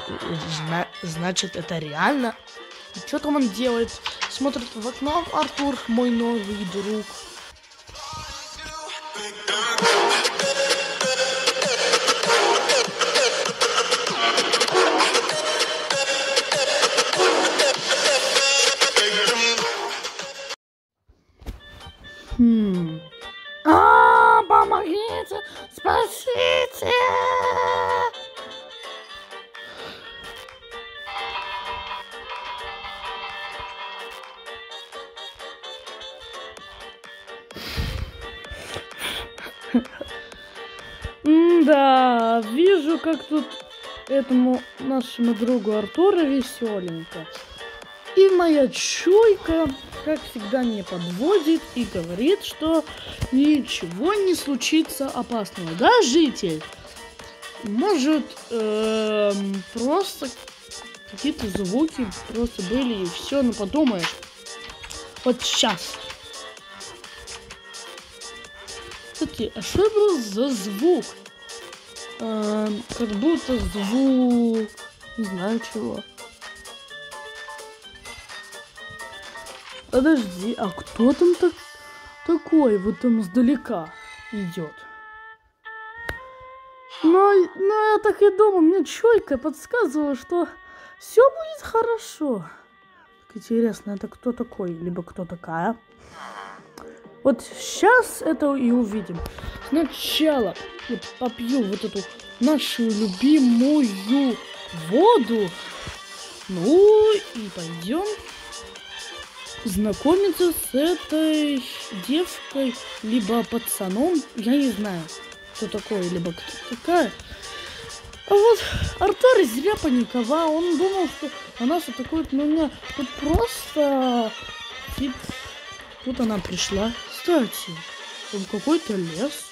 значит, это реально. И что там он делает? Смотрит в окно Артур, мой новый друг. Помогите! Спасите! Да, вижу, как тут этому нашему другу Артуру веселенько. И моя чуйка, как всегда, не подводит и говорит, что ничего не случится опасного. Да, житель? Может, просто какие-то звуки просто были и все, ну подумаешь. Вот сейчас. Кстати, а что был за звук? Как будто звук... Не знаю чего. Подожди, а кто там такой вот там издалека идет? Но я так и думал, мне чуйка подсказывала, что все будет хорошо. Так интересно, это кто такой, либо кто такая? Вот сейчас это и увидим. Сначала вот попью вот эту нашу любимую воду. Ну и пойдем знакомиться с этой девкой, либо пацаном. Я не знаю, кто такой, либо кто такая. А вот Артур зря паниковал. Он думал, что она нас атакует, но у меня тут просто... Тут она пришла. Кстати, там какой-то лес.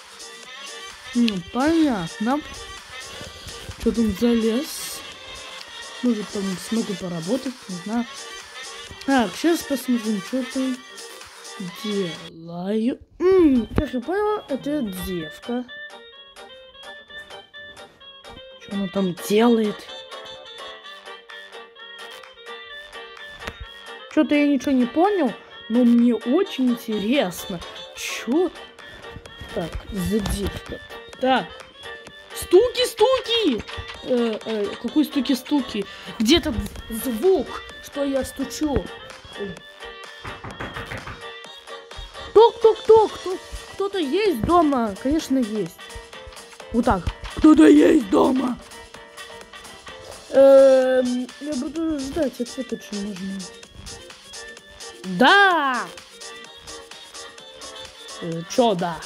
Понятно. Что там за лес? Может, там смогу поработать, не знаю. Так, сейчас посмотрим, что там делаю. Как я понял, это девка. Что она там делает? Что-то я ничего не понял, но мне очень интересно. Чё? Так, за девка. Так. Стуки! Какой стуки? Где то звук, что я стучу? Ток. Кто-то есть дома? Конечно, есть. Вот так. Кто-то есть дома. Я буду ждать, ответ очень нужен. Да! Чё да?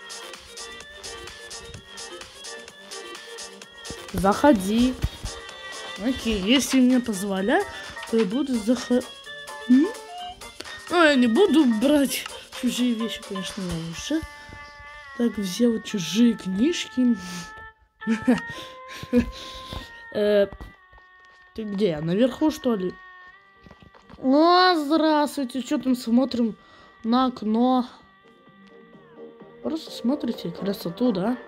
Заходи. Окей, если мне позволяют, то я буду заходить. Ну, я не буду брать чужие вещи, конечно, я уже так взял чужие книжки. Ты где? Наверху, что ли? О, здравствуйте. Что там смотрим на окно? Просто смотрите красоту, да?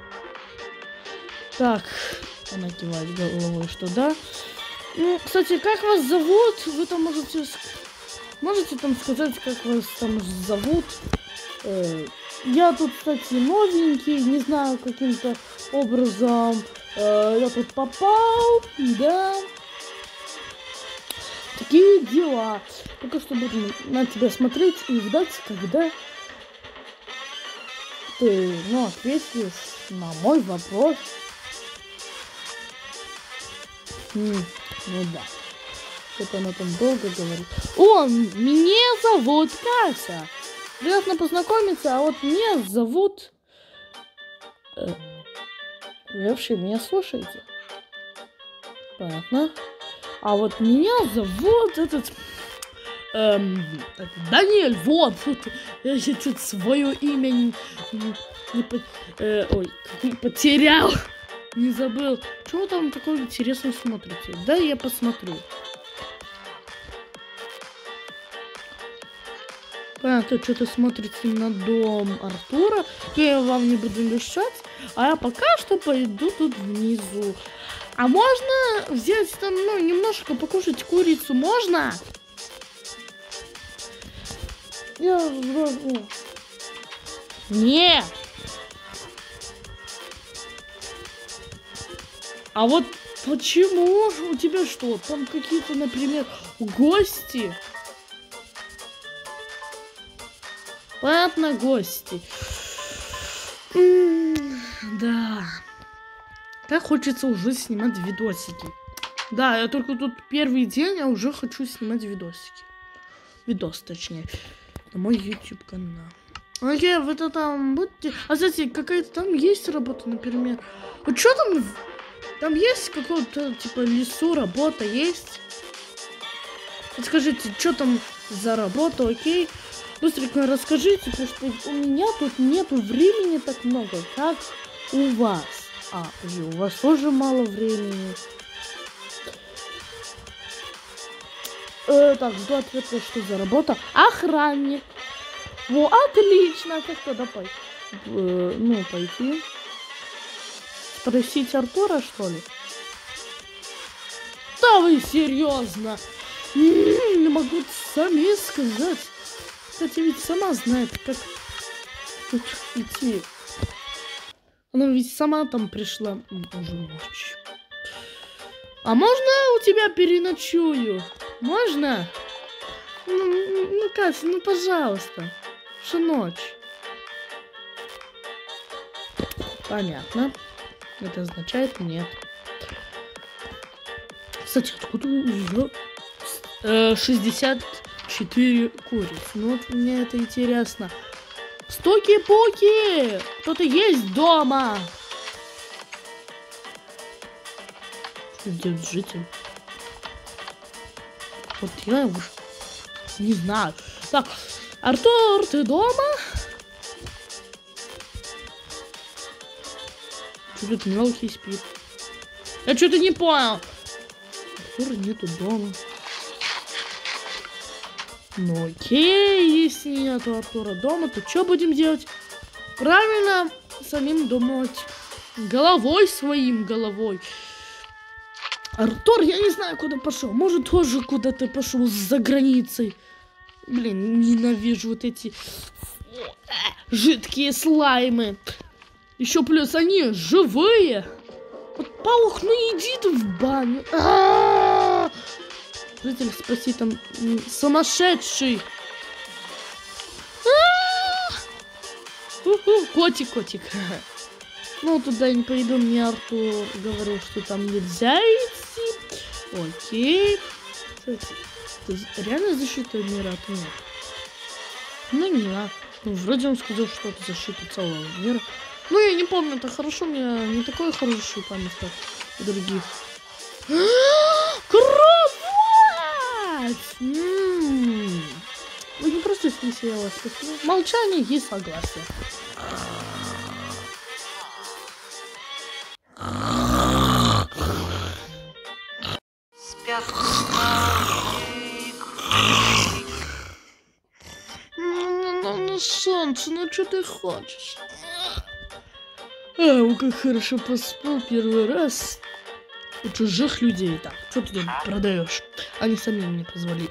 Так, она кивает головой, что да. Ну, кстати, как вас зовут? Вы там можете там сказать, как вас там зовут? Я тут, кстати, новенький, не знаю, каким-то образом я тут попал, да. Такие дела. Только что буду на тебя смотреть и ждать, когда ты, ответишь на мой вопрос. Ну да. Что-то она там долго говорит. О, меня зовут Катя. Приятно познакомиться, а вот меня зовут... Вы вообще меня слушаете? Понятно. А вот меня зовут Даниэль. Вот. Я тут свое имя потерял. Не забыл. Чего там такое интересное смотрите? Да, я посмотрю. Понятно, что-то смотрите на дом Артура. Я вам не буду мешать. А я пока что пойду тут внизу. А можно взять там, ну, немножко покушать курицу? Можно? Нет. А вот почему у тебя что? Там какие-то, например, гости? Понятно, гости. Да. Так хочется уже снимать видосики. Да, я только тут первый день, а уже хочу снимать видосики. Видос, точнее. На мой YouTube канал. Окей, вы это там будете... А, кстати, какая-то там есть работа, например. Вот что там... Там есть какого-то, типа, лесу работа есть? Вот скажите, что там за работа, окей? Быстренько расскажите, потому что у меня тут нету времени так много, как у вас. А, и у вас тоже мало времени. Так, жду ответа, что за работа. Охранник. Во, отлично. Как туда пойти? Спросить Артура, что ли? Да вы серьезно? Не могу сами сказать. Кстати, ведь сама знает, как тут идти. Она ведь сама там пришла. Уже ночь. А можно у тебя переночую? Можно? Ну, Катя, ну, пожалуйста. Что ночь? Понятно. Это означает нет. Кстати, откуда уже 64 куриц? Ну, вот мне это интересно. Стуки-пуки! Кто-то есть дома? Что делает житель? Вот я уже не знаю. Так, Артур, ты дома? Что-то мелкий спит. Я что-то не понял. Артура нету дома. Ну окей, если нету Артура дома, то что будем делать? Правильно, самим думать. Головой своим, головой. Артур, я не знаю, куда пошел. Может, тоже куда-то пошел за границей. Блин, ненавижу вот эти жидкие слаймы. Еще плюс они живые. Вот паук, ну иди ты в баню. Житель, спаси, там сумасшедший. Котик. Ну, туда я не пойду, мне Артур говорил, что там нельзя идти. Окей. Кстати, это реально защита мира от мира? Ну, не знаю. Ну, вроде он сказал, что это защита целого мира. Ну, я не помню, это хорошо, у меня не такой хороший память, как у других. Кровать! Вы не просто если я вас спасу. Молчание и согласие. Ну, солнце, ну что ты хочешь? Как хорошо поспал первый раз у чужих людей. Так, что ты там продаешь? Они сами мне позвали.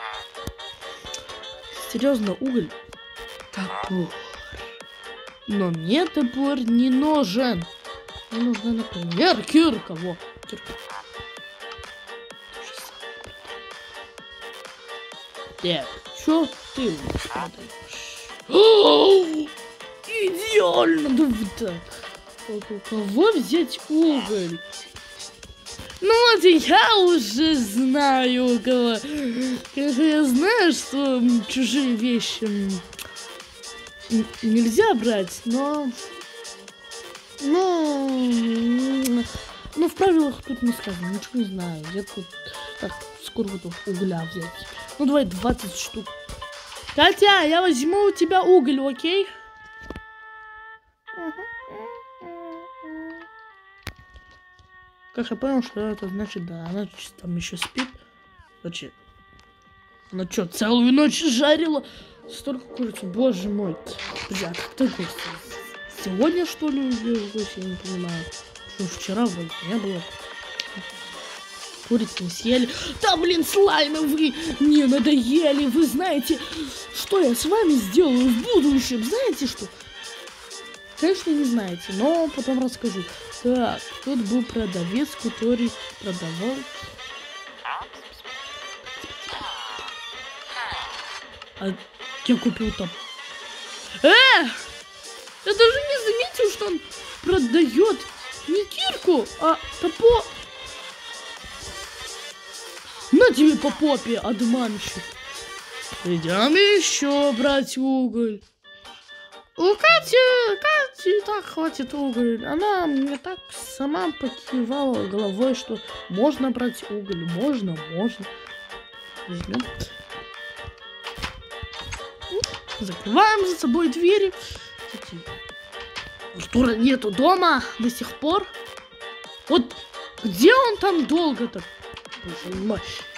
Серьезно, уголь? Топор. Но мне топор не нужен. Мне нужна, например, кирка. Во, кирка. Так, что ты у нас продаешь? Идеально! Да вот так. У кого взять уголь? Ну вот я уже знаю у кого. Конечно, я знаю, что чужие вещи нельзя брать, но... Ну, в правилах тут не сказано, ничего не знаю. Я тут так скоро буду угля взять. Ну давай 20 штук. Катя, я возьму у тебя уголь, окей? Как я понял, что это значит, да, она там еще спит. Значит, она что, целую ночь жарила? Столько курицы, боже мой. Друзья, а как ты гость? Сегодня, что ли, увидел гость? Я не понимаю. Что вчера вроде не было. Куриц не съели. Да, блин, слаймы вы не надоели. Вы знаете, что я с вами сделаю в будущем? Знаете что? Конечно, не знаете, но потом расскажу. Так, тут был продавец, который продавал... А я купил там... Я даже не заметил, что он продает не кирку, а топор. На тебе по попе, обманщик. Идем еще брать уголь. У Кати так хватит уголь. Она мне так сама покивала головой, что можно брать уголь. Можно. Возьмем. Закрываем за собой двери. Артура нету дома до сих пор. Вот где он там долго-то? Боже мой.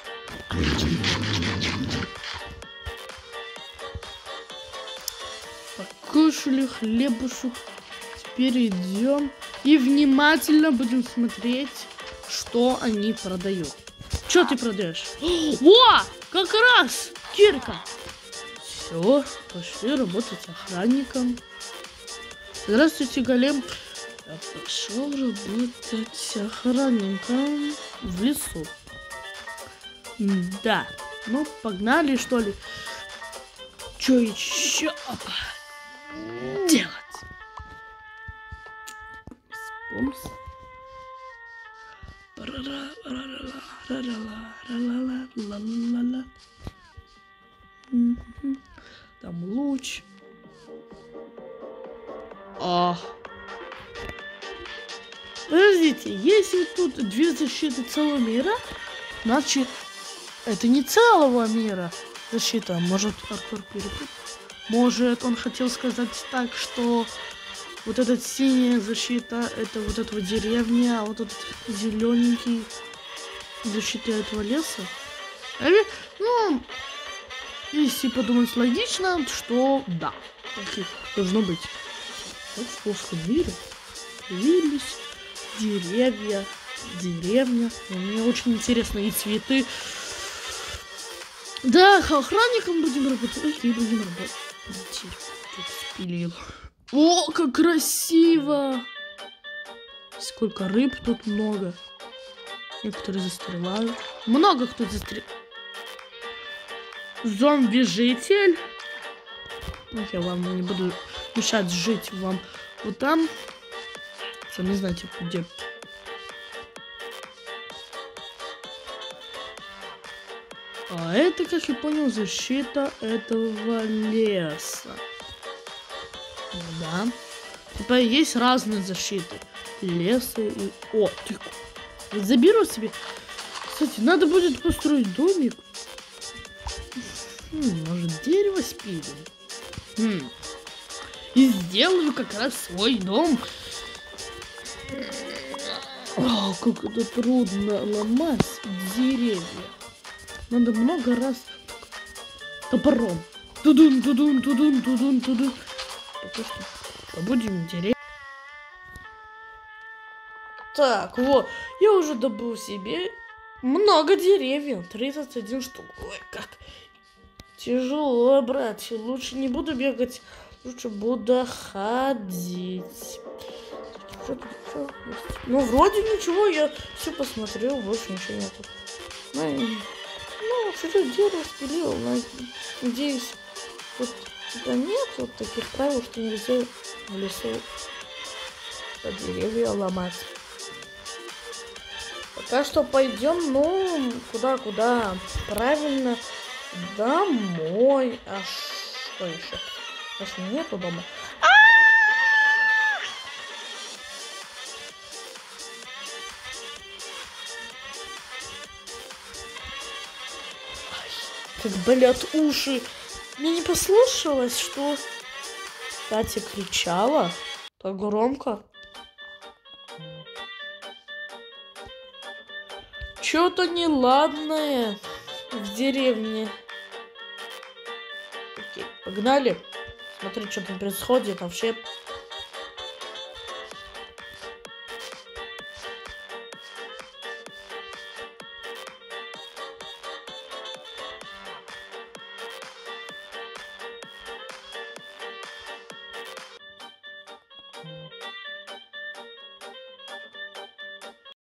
Покушали хлебушек. Теперь идем и внимательно будем смотреть, что они продают. Что ты продаешь? О, как раз кирка. Все, пошли работать охранником. Здравствуйте, голем. Я пошел работать охранником в лесу. Да, ну погнали, что ли. Что еще делать? Спомс. Там луч. Подождите, если тут две защиты целого мира, значит, это не целого мира защита. Может, Артур перепутал? Может, он хотел сказать так, что вот эта синяя защита, это вот этого деревня, а вот этот зелененький защита этого леса? Ну, если подумать логично, что да, так и должно быть. Вот в прошлом мире появились деревня. Мне очень интересно, и цветы. Да, охранником будем работать. Окей, будем работать. Спилил. О, как красиво! Сколько рыб тут много. Некоторые застревают. Много кто застревает. Зомби-житель. Я вам не буду мешать жить вам вот там. Сами знаете, где. А это, как я понял, защита этого леса. Да. Типа есть разные защиты. Леса и... О, тихо. Заберу себе. Кстати, надо будет построить домик. Может, дерево спилим? И сделаю как раз свой дом. О, как это трудно ломать деревья. Надо много раз топором. Тудун. Пока что побудем деревья. Так, вот. Я уже добыл себе много деревьев. 31 штук. Ой, как тяжело, братья. Лучше не буду бегать. Лучше буду ходить. Что тут еще есть? Ну, вроде ничего, я все посмотрел, больше ничего нету. Ну, чуть-чуть дерево спилил, но надеюсь, тут нет вот таких правил, что нельзя в лесу деревья ломать. Пока что пойдем, ну, куда? Правильно, домой. А что еще? Конечно, нету дома. Как болят уши. Мне не послышалось, что Катя кричала так громко. Что-то неладное в деревне. Окей, погнали. Смотри, что там происходит вообще.